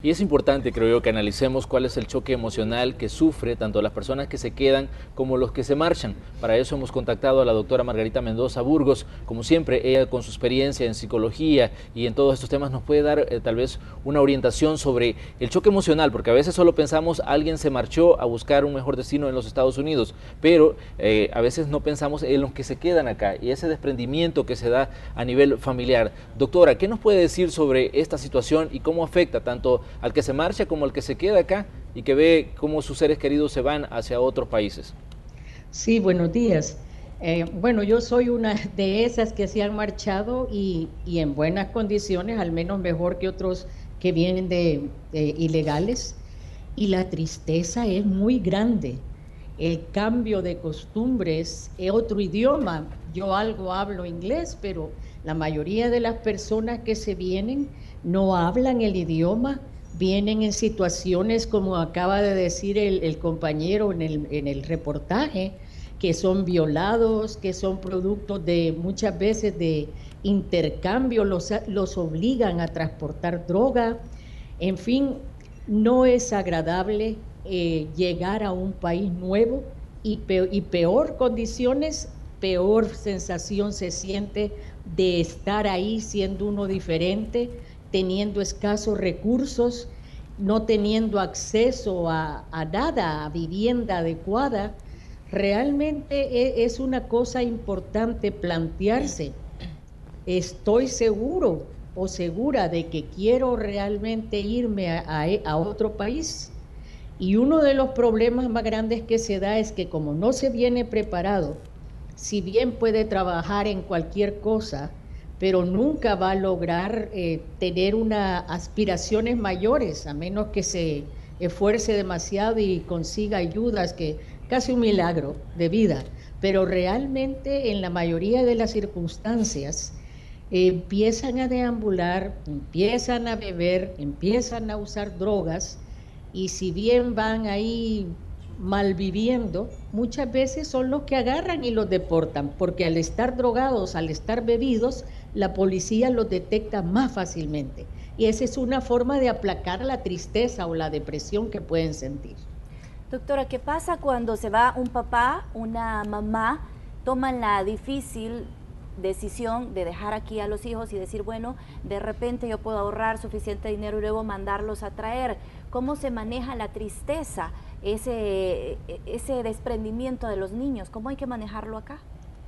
Y es importante, creo yo, que analicemos cuál es el choque emocional que sufre tanto las personas que se quedan como los que se marchan. Para eso hemos contactado a la doctora Margarita Mendoza Burgos. Como siempre, ella con su experiencia en psicología y en todos estos temas nos puede dar tal vez una orientación sobre el choque emocional, porque a veces solo pensamos alguien se marchó a buscar un mejor destino en los Estados Unidos, pero a veces no pensamos en los que se quedan acá y ese desprendimiento que se da a nivel familiar. Doctora, ¿qué nos puede decir sobre esta situación y cómo afecta tanto al que se marcha como al que se queda acá y que ve cómo sus seres queridos se van hacia otros países? Sí, buenos días. Bueno, yo soy una de esas que se han marchado y en buenas condiciones, al menos mejor que otros que vienen de ilegales. Y la tristeza es muy grande. El cambio de costumbres, otro idioma. Yo algo hablo inglés, pero la mayoría de las personas que se vienen no hablan el idioma, vienen en situaciones como acaba de decir el compañero en el reportaje, que son violados, que son productos de muchas veces de intercambio, los obligan a transportar droga, en fin, no es agradable llegar a un país nuevo y peor condiciones, peor sensación se siente de estar ahí siendo uno diferente, teniendo escasos recursos, no teniendo acceso a nada, a vivienda adecuada. Realmente es una cosa importante plantearse. Estoy seguro o segura de que quiero realmente irme a otro país. Y uno de los problemas más grandes que se da es que como no se viene preparado, si bien puede trabajar en cualquier cosa, pero nunca va a lograr tener unas aspiraciones mayores, a menos que se esfuerce demasiado y consiga ayudas, que casi un milagro de vida. Pero realmente en la mayoría de las circunstancias empiezan a deambular, empiezan a beber, empiezan a usar drogas y si bien van ahí malviviendo, muchas veces son los que agarran y los deportan, porque al estar drogados, al estar bebidos, la policía los detecta más fácilmente. Y esa es una forma de aplacar la tristeza o la depresión que pueden sentir. Doctora, ¿qué pasa cuando se va un papá, una mamá, toman la difícil decisión de dejar aquí a los hijos y decir, bueno, de repente yo puedo ahorrar suficiente dinero y luego mandarlos a traer? ¿Cómo se maneja la tristeza, ese desprendimiento de los niños? ¿Cómo hay que manejarlo acá?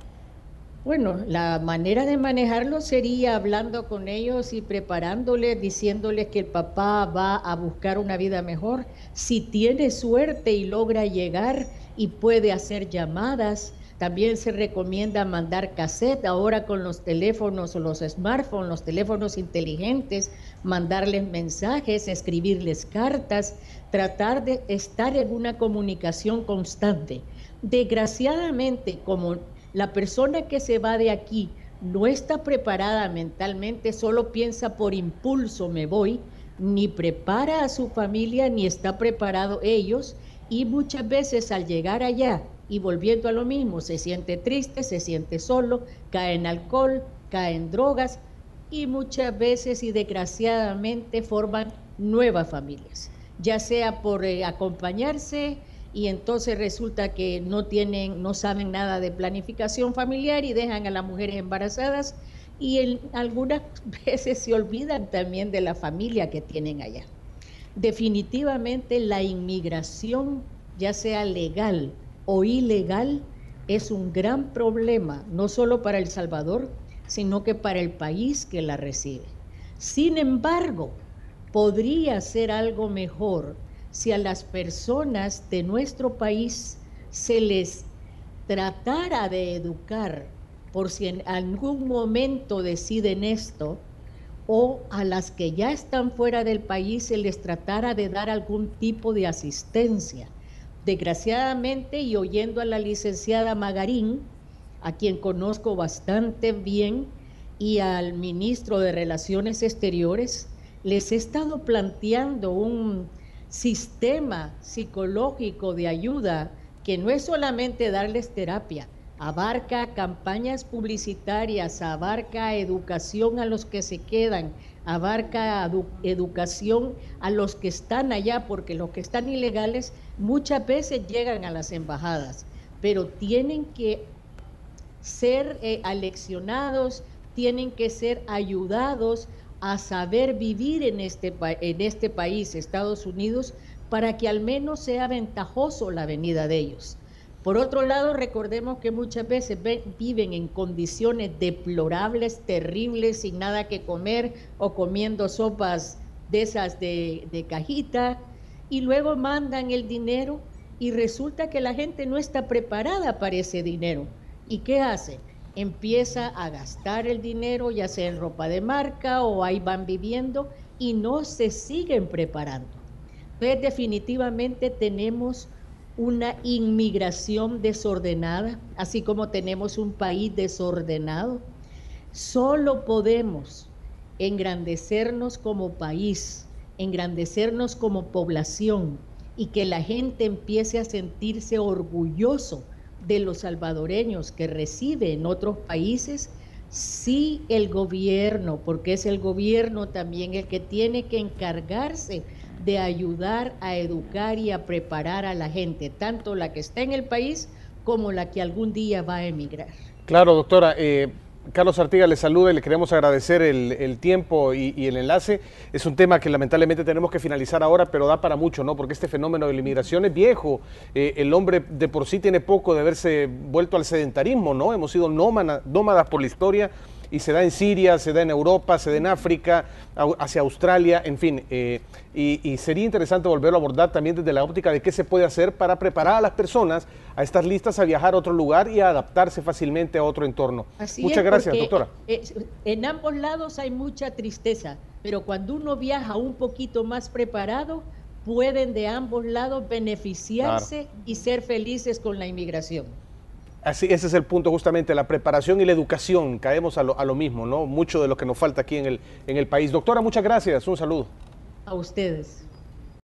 Bueno, la manera de manejarlo sería hablando con ellos y preparándoles, diciéndoles que el papá va a buscar una vida mejor. Si tiene suerte y logra llegar y puede hacer llamadas, también se recomienda mandar cassette. Ahora con los teléfonos o los smartphones, los teléfonos inteligentes, mandarles mensajes, escribirles cartas, tratar de estar en una comunicación constante. Desgraciadamente, como la persona que se va de aquí no está preparada mentalmente, solo piensa por impulso me voy, ni prepara a su familia, ni está preparado ellos, y muchas veces al llegar allá y volviendo a lo mismo, se siente triste, se siente solo, cae en alcohol, cae en drogas, y muchas veces y desgraciadamente forman nuevas familias, ya sea por acompañarse, y entonces resulta que no saben nada de planificación familiar y dejan a las mujeres embarazadas y algunas veces se olvidan también de la familia que tienen allá. Definitivamente la inmigración, ya sea legal o ilegal, es un gran problema, no solo para El Salvador, sino que para el país que la recibe. Sin embargo, podría ser algo mejor si a las personas de nuestro país se les tratara de educar por si en algún momento deciden esto, o a las que ya están fuera del país se les tratara de dar algún tipo de asistencia. Desgraciadamente, y oyendo a la licenciada Magarín, a quien conozco bastante bien, y al ministro de Relaciones Exteriores, les he estado planteando un sistema psicológico de ayuda que no es solamente darles terapia, abarca campañas publicitarias, abarca educación a los que se quedan, abarca educación a los que están allá, porque los que están ilegales muchas veces llegan a las embajadas, pero tienen que ser aleccionados, tienen que ser ayudados a saber vivir en este país, Estados Unidos, para que al menos sea ventajoso la venida de ellos. Por otro lado, recordemos que muchas veces viven en condiciones deplorables, terribles, sin nada que comer o comiendo sopas de esas de cajita, y luego mandan el dinero y resulta que la gente no está preparada para ese dinero. ¿Y qué hace? Empieza a gastar el dinero, ya sea en ropa de marca o ahí van viviendo y no se siguen preparando. Entonces, definitivamente tenemos una inmigración desordenada, así como tenemos un país desordenado. Solo podemos engrandecernos como país, engrandecernos como población y que la gente empiece a sentirse orgulloso de los salvadoreños que recibe en otros países, sí el gobierno, porque es el gobierno también el que tiene que encargarse de ayudar a educar y a preparar a la gente, tanto la que está en el país como la que algún día va a emigrar. Claro, doctora. Carlos Artigas le saluda y le queremos agradecer el tiempo y el enlace. Es un tema que lamentablemente tenemos que finalizar ahora, pero da para mucho, ¿no? Porque este fenómeno de la inmigración es viejo. El hombre de por sí tiene poco de haberse vuelto al sedentarismo, ¿no? Hemos sido nómadas por la historia y se da en Siria, se da en Europa, se da en África, hacia Australia, en fin. Y sería interesante volverlo a abordar también desde la óptica de qué se puede hacer para preparar a las personas a estar listas a viajar a otro lugar y a adaptarse fácilmente a otro entorno. Muchas gracias, doctora. En ambos lados hay mucha tristeza, pero cuando uno viaja un poquito más preparado, pueden de ambos lados beneficiarse y ser felices con la inmigración. Así, ese es el punto justamente, la preparación y la educación, caemos a lo mismo, ¿no? Mucho de lo que nos falta aquí en el país. Doctora, muchas gracias, un saludo. A ustedes.